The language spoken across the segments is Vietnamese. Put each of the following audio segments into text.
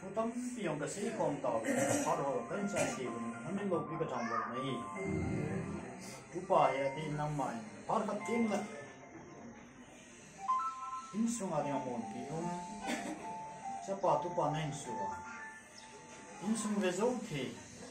thu tâm piang cái sĩ con tàu phát hồ cái sai thì nó mình lục cái trong bộ này chú bà ya thì năm mai phát phát tiếng là in sung ở trong môn thì ông sẽ bảo tu bà nên sửa in sung về dấu thì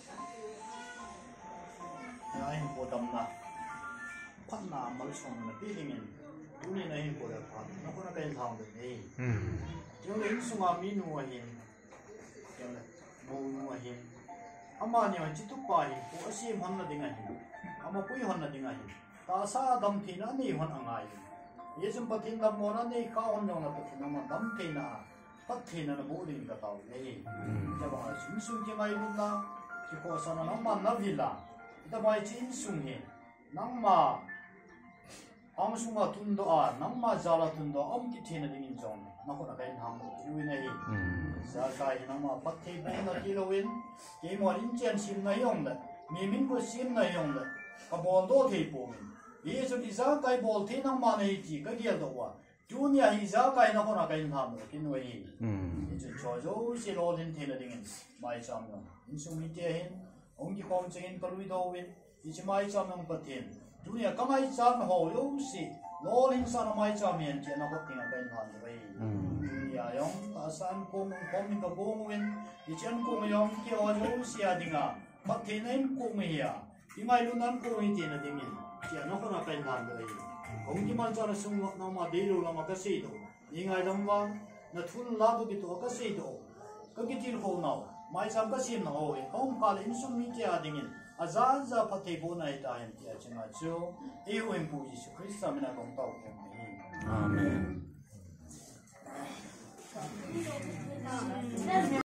ya anh bộ tâm na phát na mal sung na biết đi mình chúng này anh bộ là phát nó có cái thằng được đi chúng in sung à mình nuôi hiền chúng là nuôi hiền ama nhiều chỉ tu bài của asim hòn là tiếng Anh ama quỷ hòn là tiếng Anh ta sa đâm thì nó này hòn anh ai Yesum patin la mona ni ka on yong la patin ma dam te na pat the na bo rin ka taw nei ja ba sum sum ke mai lu na ki ko sa na ma na villa ta bai chin sum he nang ma am sum ma tun do a nang ma jala tun do am ki the na ding in jong na ko na kai ham yu nei sa kai nang ma pat the bo na ki lo win ke mo rin chen sim na yong la mi min ko sim na yong la ka bon do the po min Yesu isa kai bol thi nang ma nei chi ka gial do wa junia isa kai na ko na kai tham lo kin wei Yesu cho zo si lo din the na ding mai cham no in sung mi te hin ong ki kom cheng in ka lui do win Yesu mai cham nang patin junia ka mai cham ho yo si lo lin sa na mai cham yen che na ko ting kai tham wei junia yong ta san ko min ka bong win Yesu ko yong ki o zo si adinga patin em ko mi ya i mai lu nan ko mi te na ding Chia nó có là cái làm được cũng chỉ mang cho nó sung nó mà đi rồi là mà cái gì đó nhưng ai đâm vào nó thun lá được cái cái gì đó cái tiền hồ nào mai sam cái gì nào rồi không phải là sung mi chia đi nghìn à giá giá phát thị bộ này ta hiện tại chỉ mà cho yêu em bùi Jesus Christ mình là công tàu Amen